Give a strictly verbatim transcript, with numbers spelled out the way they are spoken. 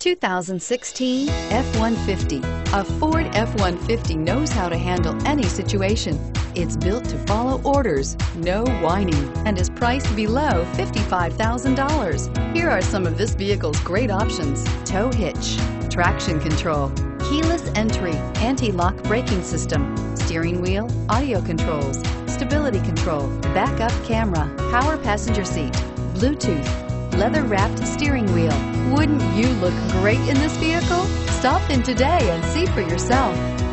two thousand sixteen F one fifty. A Ford F one fifty knows how to handle any situation. It's built to follow orders, no whining, and is priced below fifty-five thousand dollars. Here are some of this vehicle's great options: tow hitch, traction control, keyless entry, anti-lock braking system, steering wheel audio controls, stability control, backup camera, power passenger seat, Bluetooth, leather-wrapped steering wheel. Wouldn't you look great in this vehicle? Stop in today and see for yourself.